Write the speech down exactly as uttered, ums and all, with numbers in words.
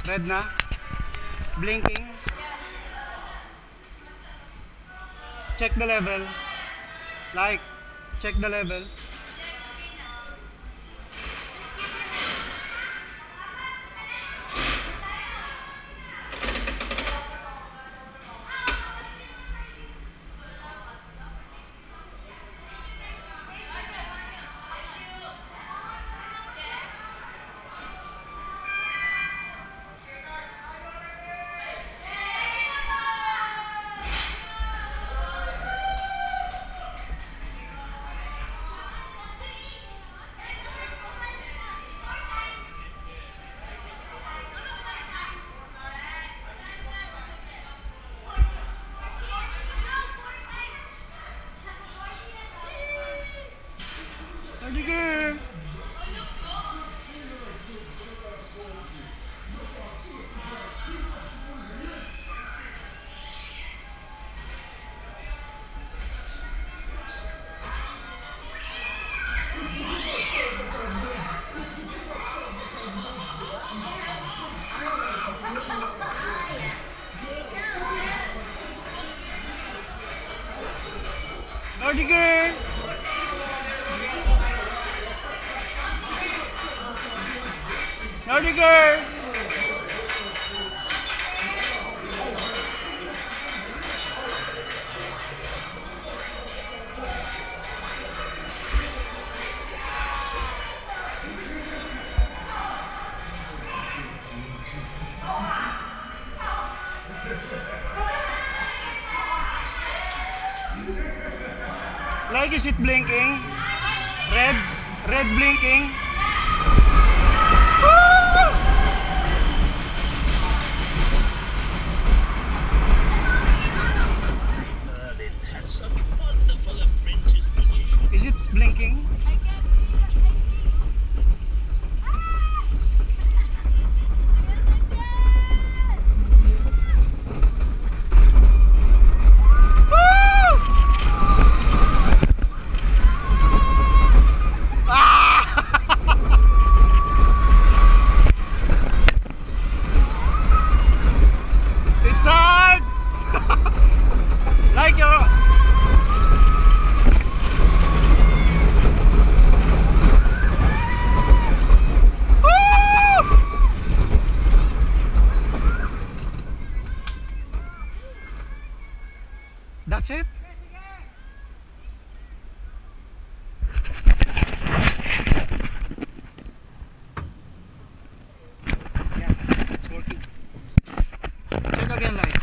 Red na. Blinking. Check the level. Like, check the level. Sige. Sige. Naughty girl! Like, is it blinking? Red? Red blinking? Such wonderful apprentice magician. Is it blinking? I can see the It's hard! Like your... Woo! That's it? Yeah, it's working. Check again, like.